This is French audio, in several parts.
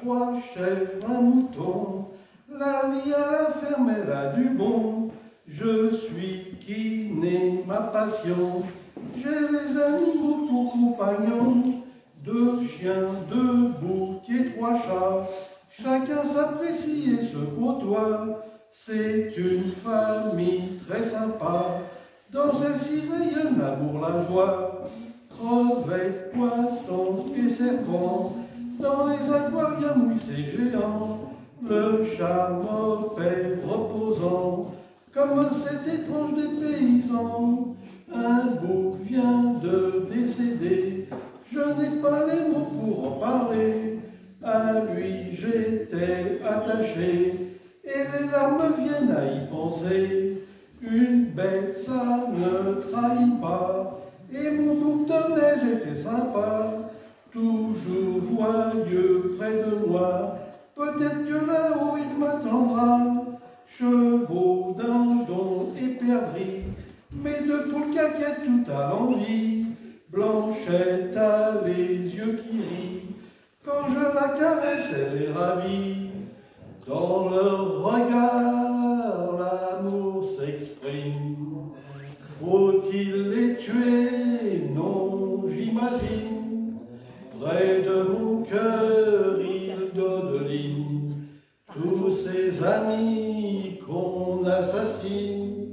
3 chèvres, un mouton. La vie à la ferme, elle a du bon. Je suis qui n'est ma passion. J'ai des animaux pour compagnons. 2 chiens, 2 boucs et 3 chats. Chacun s'apprécie et se côtoie. C'est une famille très sympa. Dans celle-ci rayonne l'amour, la joie. Crevettes, poissons et serpents. Dans les aquariums, oui, c'est géant. Le charme opère reposant. Comme c'est étrange des paysans. Un bouc vient de décéder. Je n'ai pas les mots pour en parler. À lui j'étais attaché. Et les larmes viennent à y penser. Une bête, ça ne trahit pas. Et mon boutonnaise était sympa. Toujours joyeux près de moi. Peut-être que là-haut il m'attendra. Chevaux, dindons et perdrix. Mais de poules caquettes tout à l'envie. Blanchette a les yeux qui rient. Quand je la caresse, elle est ravie. Dans leur regard, l'amour s'exprime. Faut-il les tuer? Non, j'imagine. Près de mon cœur, ils dodelinent. Tous ces amis qu'on assassine.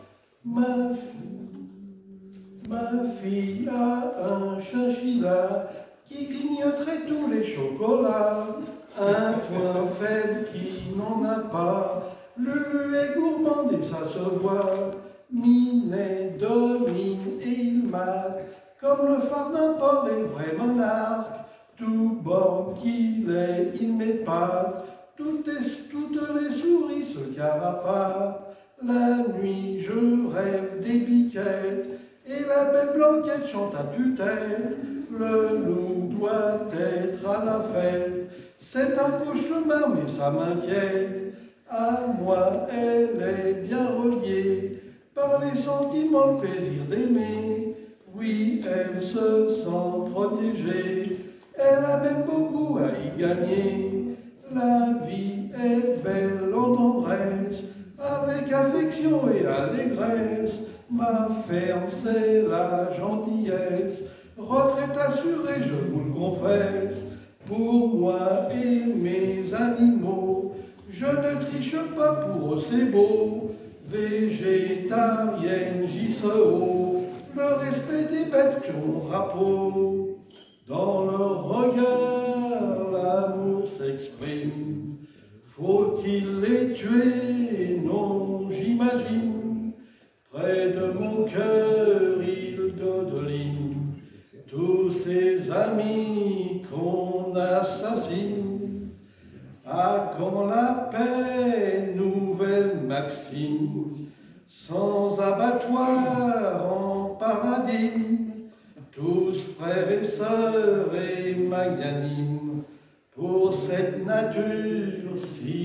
Ma fille a un chinchilla qui grignoterait tous les chocolats. Un point faible qui n'en a pas. Lulu est gourmande et ça se voit. Minet domine et il mate. Comme le phare d'un port est vrai monarque. Tout borne qu'il est, il m'épate. Toutes les souris se carapatent. La nuit, je rêve des biquettes. Et la belle blanquette chante à tue-tête. Le loup doit être à la fête. C'est un cauchemar, mais ça m'inquiète. À moi, elle est bien reliée par les sentiments, le plaisir d'aimer. Oui, elle se sent protégée. Elle a même beaucoup à y gagner. La vie est belle en tendresse, avec affection et allégresse. Ma ferme, c'est la gentillesse. Retraite assurée, je vous le confesse. Pour moi et mes animaux, je ne triche pas pour eux, c'est beau. Végétarienne, JCO, le respect des bêtes qui ont drapeau. Dans leur regard, l'amour s'exprime. Faut-il les tuer? Non, j'imagine. Près de mon cœur, ils dodelinent. Tous ces amis qu'on assassine. Ah, quand la paix, nouvelle maxime, sans abattoir en paradis, tous frères et sœurs et magnanimes, pour cette nature si